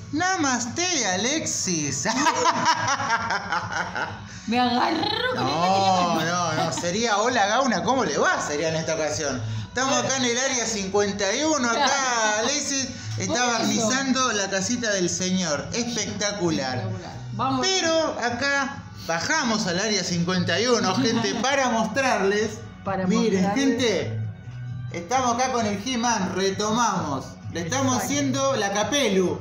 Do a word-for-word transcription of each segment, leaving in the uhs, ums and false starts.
Namaste, Alexis. Me agarró con No, no, no. Sería hola, Gauna, ¿cómo le va? Sería en esta ocasión. Estamos acá en el área cincuenta y uno. Acá Alexis está barnizando la casita del señor. Espectacular. Vamos. Pero acá bajamos al área cincuenta y uno, gente, para mostrarles. Para Miren, mostrarles. gente, estamos acá con el He-Man, retomamos. Le estamos Exacto. haciendo la capelu.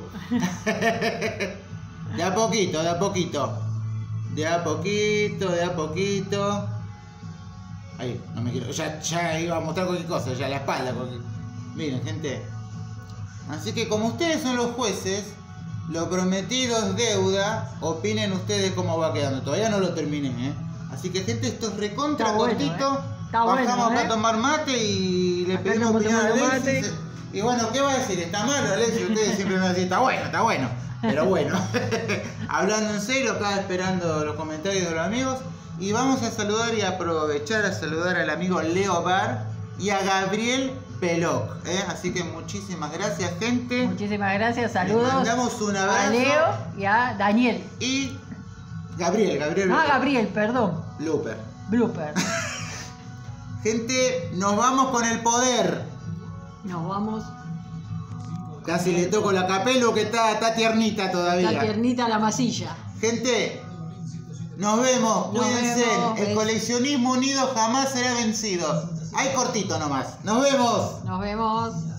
De a poquito, de a poquito. De a poquito, de a poquito. Ahí, no me quiero. Ya, ya iba a mostrar cualquier cosa, ya la espalda. Cualquier... Miren, gente. Así que como ustedes son los jueces, lo prometido es deuda. Opinen ustedes cómo va quedando. Todavía no lo terminé, ¿eh? Así que, gente, esto es recontra Está bueno, cortito. ¿eh? Está Bajamos bueno, acá ¿eh? a tomar mate y le Acá pedimos estamos opinión a tomando Alexis. mate. Y bueno, ¿qué va a decir? ¿Está malo, Alexis? Ustedes siempre me van a decir, está bueno, está bueno. Pero bueno, hablando en serio, acá esperando los comentarios de los amigos. Y vamos a saludar y aprovechar a saludar al amigo Leo Bar y a Gabriel Peloc, ¿eh? Así que muchísimas gracias, gente. Muchísimas gracias, saludos. Le mandamos un abrazo. A Leo y a Daniel. Y Gabriel, Gabriel. Ah, Gabriel, perdón. Looper. Blooper. Gente, nos vamos con el poder. Nos vamos. Casi le toco la capelo que está, está tiernita todavía. La tiernita a la masilla. Gente, nos vemos, Nos cuídense. vemos. El coleccionismo unido jamás será vencido. Hay cortito nomás. Nos vemos. Nos vemos.